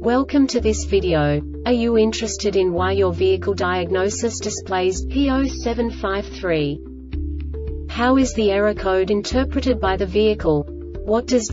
Welcome to this video. Are you interested in why your vehicle diagnosis displays P0753? How is the error code interpreted by the vehicle? What does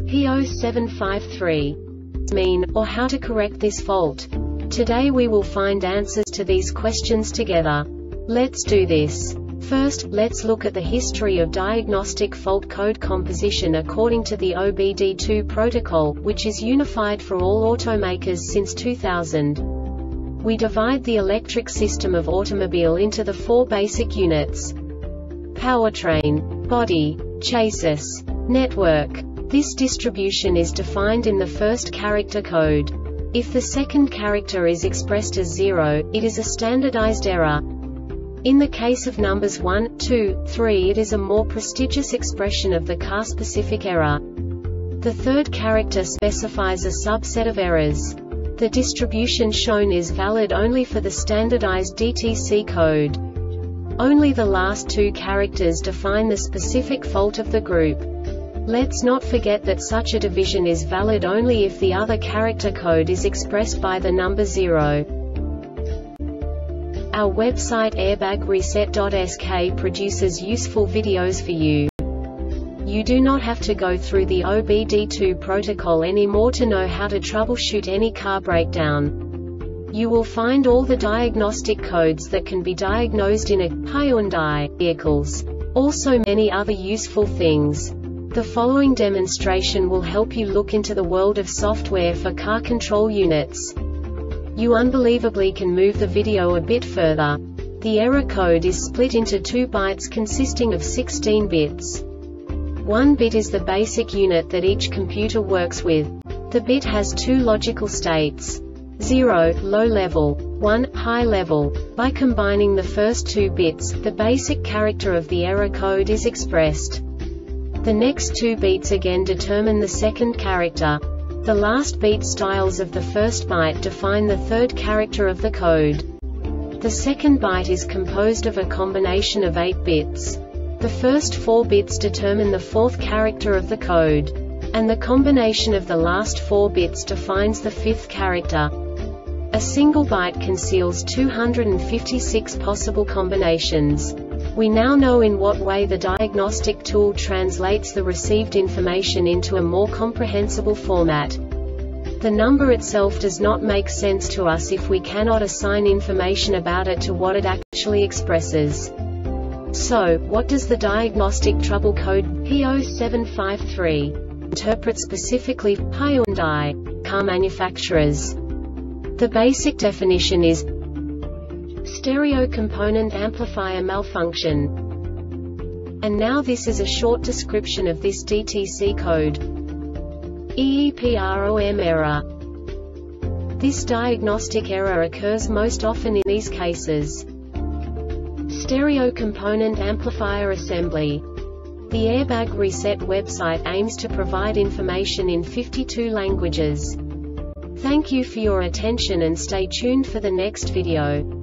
P0753 mean, or how to correct this fault? Today we will find answers to these questions together. Let's do this. First, let's look at the history of diagnostic fault code composition according to the OBD2 protocol, which is unified for all automakers since 2000. We divide the electric system of automobile into the four basic units: powertrain, body, chassis, network. This distribution is defined in the first character code. If the second character is expressed as 0, it is a standardized error. In the case of numbers 1, 2, 3, it is a more prestigious expression of the car-specific error. The third character specifies a subset of errors. The distribution shown is valid only for the standardized DTC code. Only the last two characters define the specific fault of the group. Let's not forget that such a division is valid only if the other character code is expressed by the number 0. Our website airbagreset.sk produces useful videos for you. You do not have to go through the OBD2 protocol anymore to know how to troubleshoot any car breakdown. You will find all the diagnostic codes that can be diagnosed in a Hyundai vehicles. Also many other useful things. The following demonstration will help you look into the world of software for car control units. You unbelievably can move the video a bit further. The error code is split into 2 bytes consisting of 16 bits. 1 bit is the basic unit that each computer works with. The bit has 2 logical states: 0, low level, 1, high level. By combining the first 2 bits, the basic character of the error code is expressed. The next 2 beats again determine the second character. The last beat styles of the first byte define the third character of the code. The second byte is composed of a combination of 8 bits. The first 4 bits determine the fourth character of the code. And the combination of the last 4 bits defines the fifth character. A single byte conceals 256 possible combinations. We now know in what way the diagnostic tool translates the received information into a more comprehensible format. The number itself does not make sense to us if we cannot assign information about it to what it actually expresses. So, what does the diagnostic trouble code P0753 interpret specifically for Hyundai car manufacturers? The basic definition is stereo component amplifier malfunction. And now this is a short description of this DTC code. EEPROM error. This diagnostic error occurs most often in these cases: stereo component amplifier assembly. The Airbag Reset website aims to provide information in 52 languages. Thank you for your attention and stay tuned for the next video.